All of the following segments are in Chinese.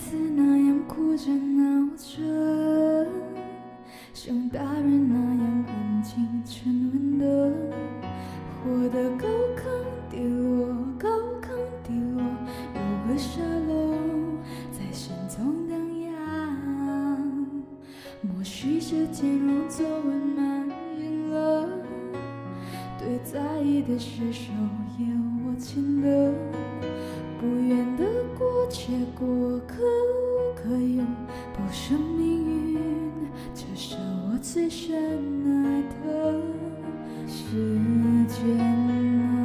次那样哭着闹着，像大人那样安静沉稳的，活得高亢低落，高亢低落，有个沙漏在心中荡漾。默许着渐入皱纹蔓延了，对在意的事手也握紧了，不愿的过且过，可无可有，不是命运，这是我最深爱的时间啊。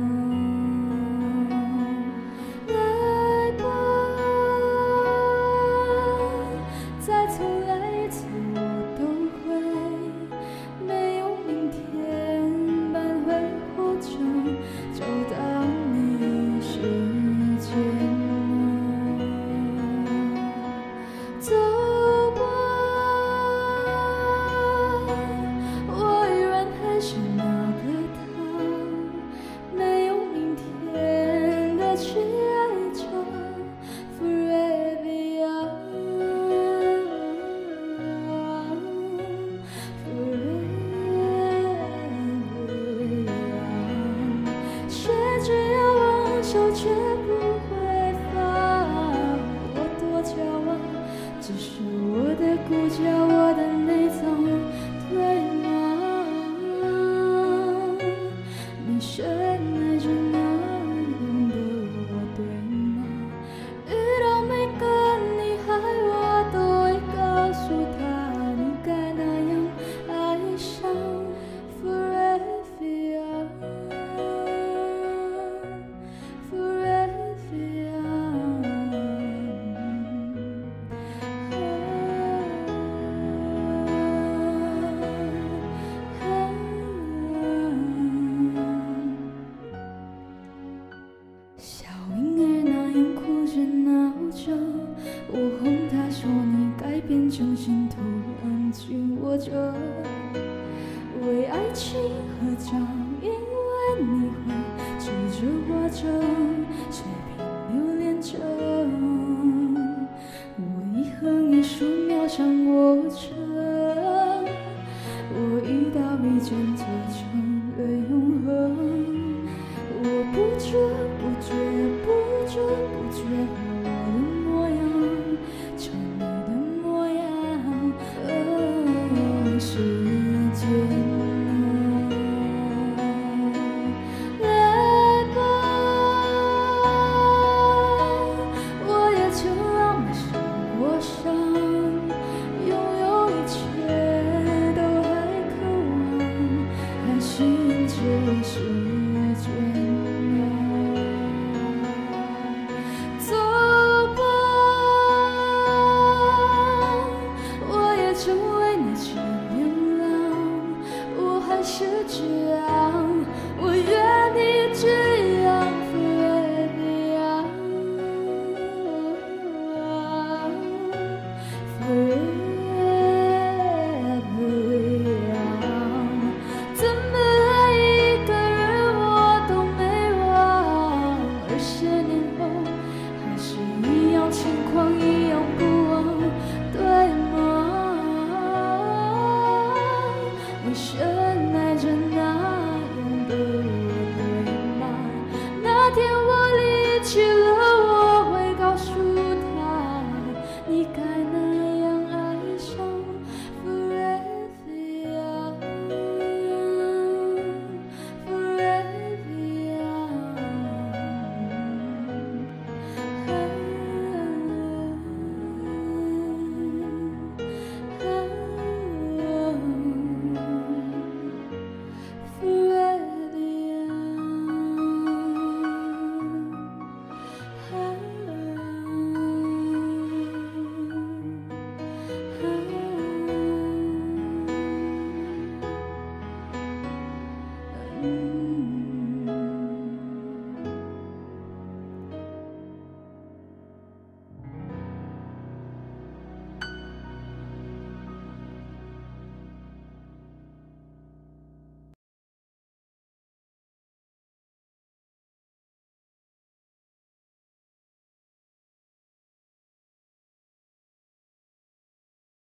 来吧，再重来一次我都会，没有明天，半会或者找到你时间。走吧，我依然还是那个他，没有明天的去爱着 forever young， forever young， 学着要放手却不会放，我多骄傲，只是我的骨架，我的内脏，对吗？你深爱着那样的我，对吗？遇到每个女孩，我都会告诉她，你该那样爱上 forever young， forever young。小婴儿那样哭着闹着，我哄他说你改变重心，突然紧握着，为爱情合掌，因为你会记着画着，水平留恋着，我一横一竖描上我着，我一刀一剑做成了永恒，我不准